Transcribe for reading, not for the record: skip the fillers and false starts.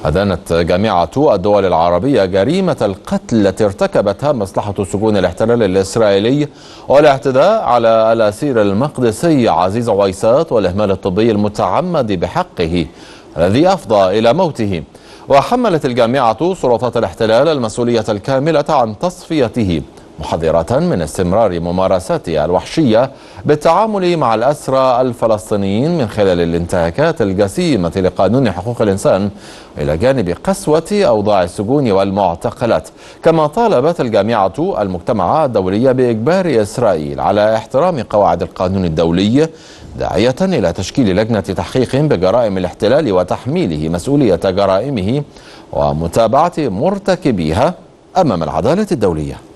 أدانت جامعة الدول العربية جريمة القتل التي ارتكبتها مصلحة سجون الاحتلال الإسرائيلي والاعتداء على الأسير المقدسي عزيز عويسات والإهمال الطبي المتعمد بحقه الذي أفضى إلى موته. وحملت الجامعة سلطات الاحتلال المسؤولية الكاملة عن تصفيته، محذرة من استمرار ممارساتها الوحشية بالتعامل مع الأسرى الفلسطينيين من خلال الانتهاكات الجسيمة لقانون حقوق الإنسان إلى جانب قسوة أوضاع السجون والمعتقلات. كما طالبت الجامعة المجتمع الدولي بإجبار إسرائيل على احترام قواعد القانون الدولي، داعية إلى تشكيل لجنة تحقيق بجرائم الاحتلال وتحميله مسؤولية جرائمه ومتابعة مرتكبيها أمام العدالة الدولية.